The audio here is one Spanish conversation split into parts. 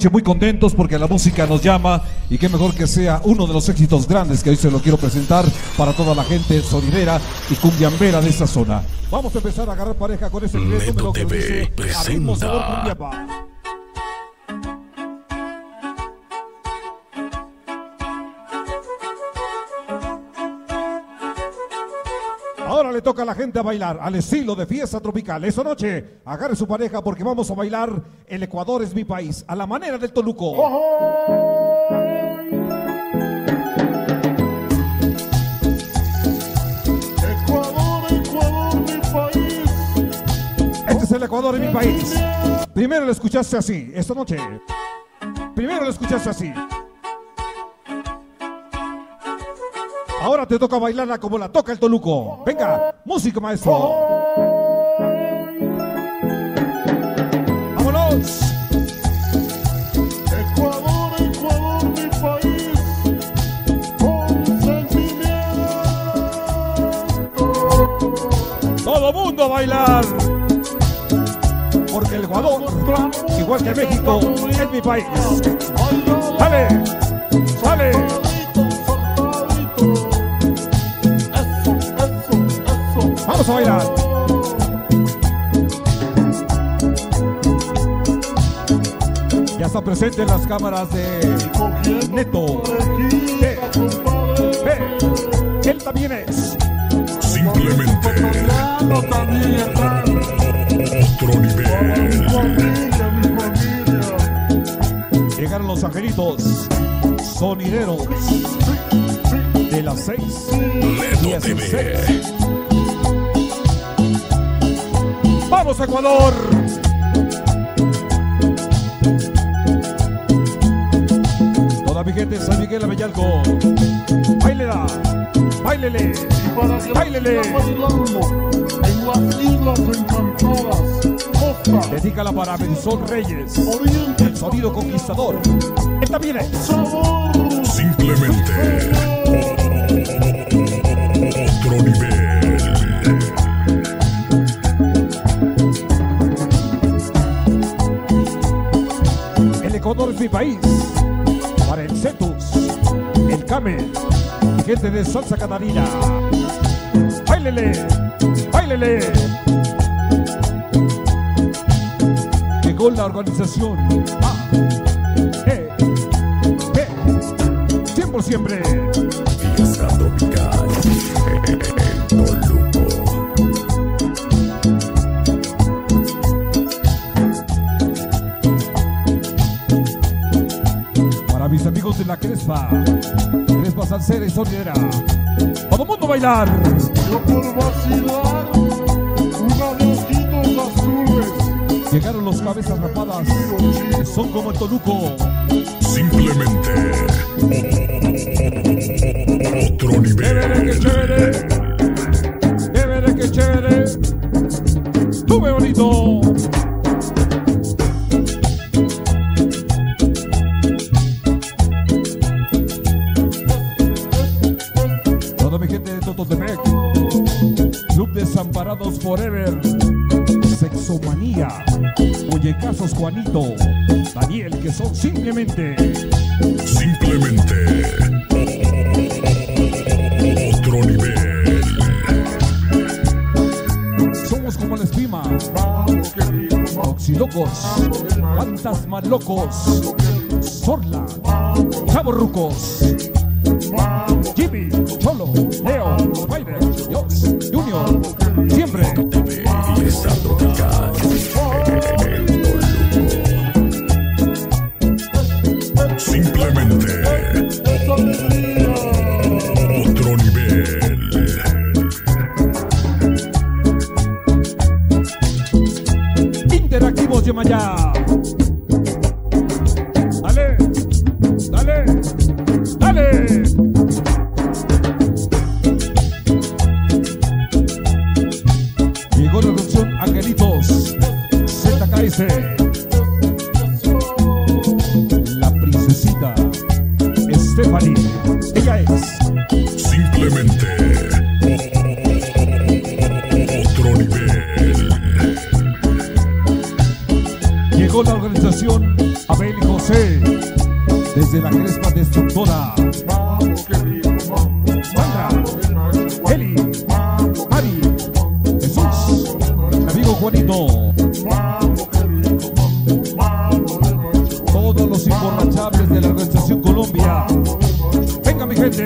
Muy contentos porque la música nos llama y qué mejor que sea uno de los éxitos grandes que hoy se lo quiero presentar para toda la gente sonidera y cumbiambera de esta zona. Vamos a empezar a agarrar pareja con ese Neto TV presenta. Ahora le toca a la gente a bailar al estilo de fiesta tropical. Esta noche agarre su pareja porque vamos a bailar El Ecuador es mi país a la manera del Toluco. Ecuador, Ecuador, mi país. Este es el Ecuador en mi país. Primero lo escuchaste así, esta noche. Primero lo escuchaste así. Ahora te toca bailarla como la toca el Toluco. Venga, música, maestro. ¡Vámonos! Ecuador, Ecuador, mi país. Con sentimiento. Todo mundo a bailar. Porque el Ecuador, igual que México, es mi país. ¡Dale! ¡Dale! Vamos a bailar. Ya está presente en las cámaras de Neto. Él también es. Simplemente otro nivel. Llegaron los angelitos sonideros de las 6. Neto TV. ¡Vamos, Ecuador! Toda mi gente de San Miguel Avellalco. ¡Báilela! ¡Báilele! ¡Báilele! En las islas encantadas, costa, Dedícala para Benzón Reyes, oriente, el sonido conquistador. Él también es. sabor. Simplemente otro nivel. El Ecuador es mi país. Para el Cetus, el Camel, gente de Salsa Catarina. ¡Báilele! ¡Báilele! Llegó la organización Tiempo siempre. Fiesta tropical. El Toluco. Para mis amigos de la Crespa Salsera y Sonidera. ¡Todo mundo a bailar! Yo por vacilar, unos ojitos azules. Llegaron los cabezas rapadas, que son como el Toluco. Simplemente otro ¡Qué nivel. chévere! ¡Qué chévere! ¡Sube bonito! Toda mi gente de Tototepec, Club Desamparados Forever, Sexomanía, Oyecazos Juanito, Daniel, que son simplemente Otro nivel. somos como la espima, Oxilocos, Fantasmas Locos, Sorla, Chavorrucos, Jimmy, Cholo, Leo, Spider, Dios, Junior, siempre. TV, fiesta tropical. El Toluco. Simplemente otro nivel. Interactivos Yemayá. Dale, dale, dale. Llegó la producción Angelitos ZKS. La princesita Stephanie. Ella es. Simplemente otro nivel. Llegó la organización Abel y José José, desde la Crespa Destructora. Mambo, qué rico, mambo. Sandra, Eli, Mari, Jesús, mi amigo Juanito, Mambo, qué rico, mambo. Mambo de noche. todos los imborrachables de la Organización Colombia. Venga mi gente.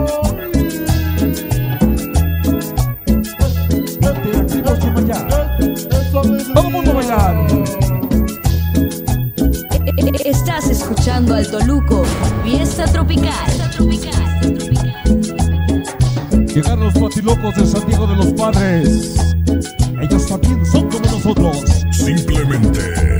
Interactivo Chimaya. Todo el mundo a bailar. Estás escuchando Alto Luco, Fiesta Tropical. Llegaron los patilocos de Santiago de los Padres. Ellos también son como nosotros. Simplemente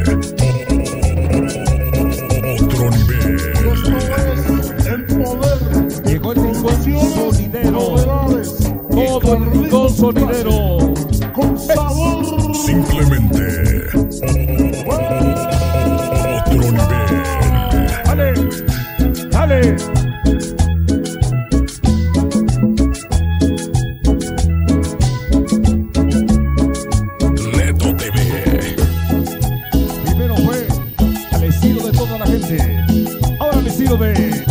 otro nivel. El poder. Llegó el rincón sonidero. Todo el rincón sonidero. Con sabor. Simplemente otro nivel. Dale, dale. Leto TV. Primero fue al estilo de toda la gente. Ahora al estilo de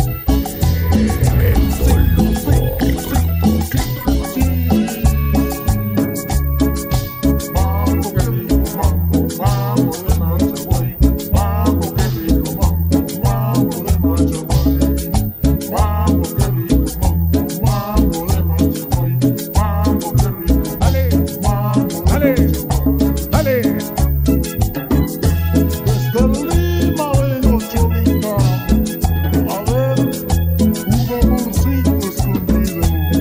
Mambo, qué rico, mambo. Mambo de noche, voy. Mambo, qué rico, mambo. Mambo de noche, voy. Mambo, qué rico, mambo. Mambo de noche, voy. Mambo, qué rico, dale, mambo. dale, dale. Desde Lima vengo, Cholita, a ver un amorcito escondido.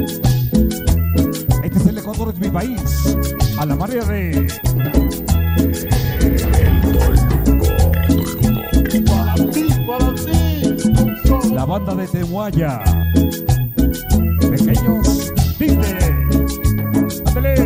Este es el Ecuador, es mi país. A la manera de Para ti, solo la banda de Tehuaya. Pequeños, dime. Ándale.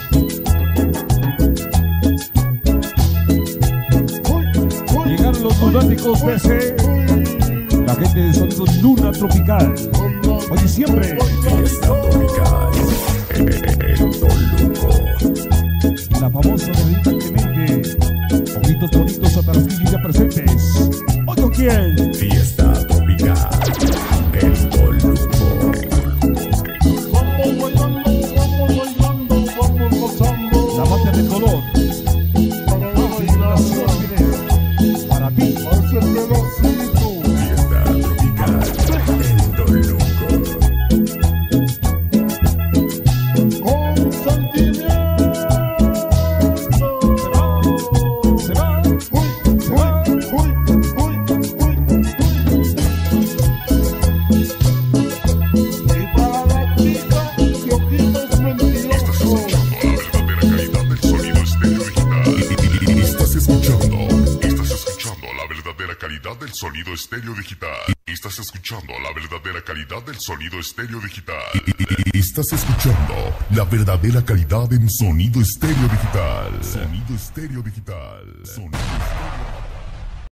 Llegaron los lunáticos DC. La gente de sonido Luna Tropical. Hoy y siempre. Fiesta tropical. El Toluco. La famosa Benita Clemente. Ojitos bonitos a Tarasquillo ya presentes. ¿Hoy con quién? Fiesta tropical. El Toluco. vamos bailando, vamos gozando. La mafia del color. Para bailar, Nación Video. Para ti. hace pedacito. Fiesta tropical. El Toluco. Con sentimiento. Se va. Y para la chica de ojitos mentirosos. Estás escuchando la verdadera calidad del sonido estéreo digital. Estás escuchando la verdadera calidad del sonido estéreo digital. Estás escuchando la verdadera calidad en sonido estéreo digital. Sonido estéreo digital. Sonido estéreo.